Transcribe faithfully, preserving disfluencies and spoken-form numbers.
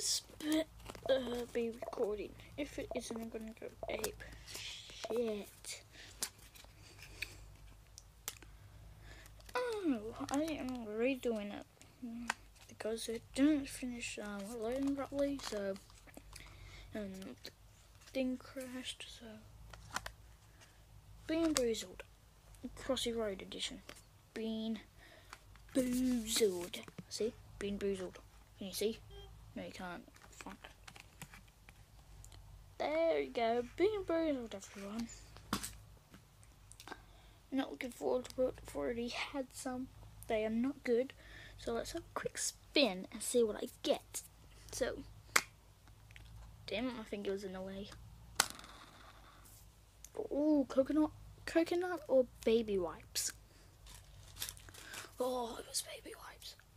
this bit uh, be recording? If it isn't, I'm gonna go ape. Shit. Oh, I am redoing it because it didn't finish um, loading properly, so um, the thing crashed. So, Being Boozled, Crossy Road Edition. Being Boozled. See? Being Boozled. Can you see? No, you can't. Fuck. There you go. Being Boozled, everyone. Not looking forward to it. I've already had some. They are not good. So let's have a quick spin and see what I get. So, damn it, my finger was in the way. Ooh, coconut, coconut or baby wipes? Oh, it was baby wipes.